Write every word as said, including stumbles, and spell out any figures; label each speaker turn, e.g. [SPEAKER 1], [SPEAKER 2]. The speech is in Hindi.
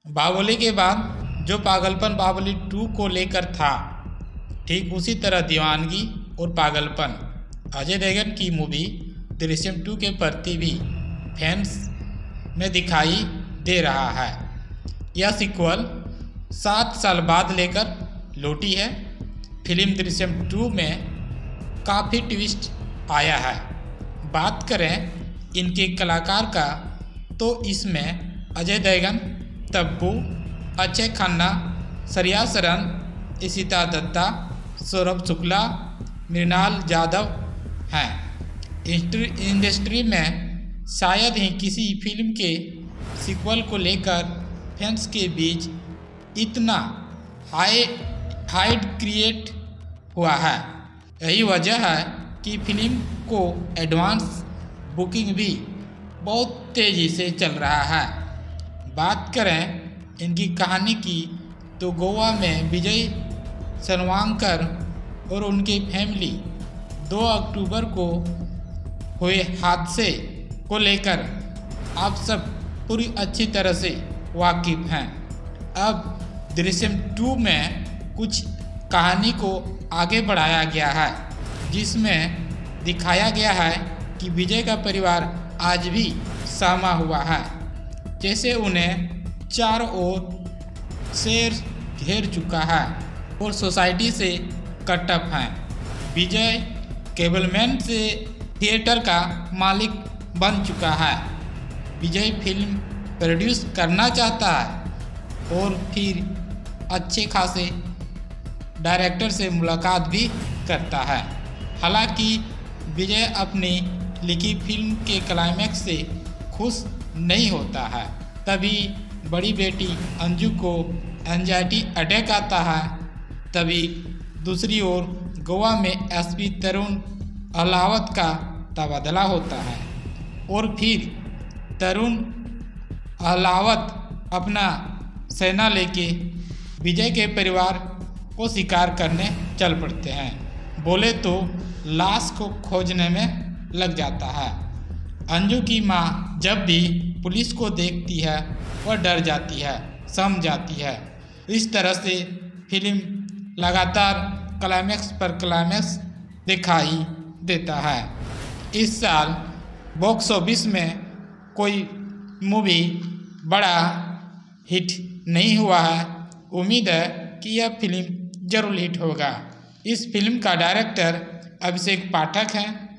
[SPEAKER 1] बाहुबली के बाद जो पागलपन बाहुबली टू को लेकर था, ठीक उसी तरह दीवानगी और पागलपन अजय देवगन की मूवी दृश्यम टू के प्रति भी फैंस में दिखाई दे रहा है। यह सीक्वल सात साल बाद लेकर लौटी है। फिल्म दृश्यम टू में काफ़ी ट्विस्ट आया है। बात करें इनके कलाकार का तो इसमें अजय देवगन, तब्बू, अक्षय खन्ना, श्रेया सरन, इशिता दत्ता, सौरभ शुक्ला, मृणाल यादव हैं। इंडस्ट्री में शायद ही किसी फिल्म के सीक्वल को लेकर फैंस के बीच इतना हाई हाइड क्रिएट हुआ है। यही वजह है कि फिल्म को एडवांस बुकिंग भी बहुत तेज़ी से चल रहा है। बात करें इनकी कहानी की तो गोवा में विजय सनवांकर और उनकी फैमिली दो अक्टूबर को हुए हादसे को लेकर आप सब पूरी अच्छी तरह से वाकिफ़ हैं। अब दृश्यम टू में कुछ कहानी को आगे बढ़ाया गया है, जिसमें दिखाया गया है कि विजय का परिवार आज भी सहमा हुआ है, जैसे उन्हें चारों ओर शेर घेर चुका है और सोसाइटी से कट ऑफ हैं। विजय केबलमैन से थिएटर का मालिक बन चुका है। विजय फिल्म प्रोड्यूस करना चाहता है और फिर अच्छे खासे डायरेक्टर से मुलाकात भी करता है। हालांकि विजय अपनी लिखी फिल्म के क्लाइमैक्स से खुश नहीं होता है। तभी बड़ी बेटी अंजू को एंजाइटी अटैक आता है। तभी दूसरी ओर गोवा में एसपी तरुण अहलावत का तबादला होता है और फिर तरुण अहलावत अपना सेना लेके विजय के परिवार को शिकार करने चल पड़ते हैं। बोले तो लाश को खोजने में लग जाता है। अंजू की माँ जब भी पुलिस को देखती है वह डर जाती है, सम जाती है। इस तरह से फिल्म लगातार क्लाइमैक्स पर क्लाइमैक्स दिखाई देता है। इस साल बॉक्स ऑफिस में कोई मूवी बड़ा हिट नहीं हुआ है। उम्मीद है कि यह फिल्म जरूर हिट होगा। इस फिल्म का डायरेक्टर अभिषेक पाठक हैं।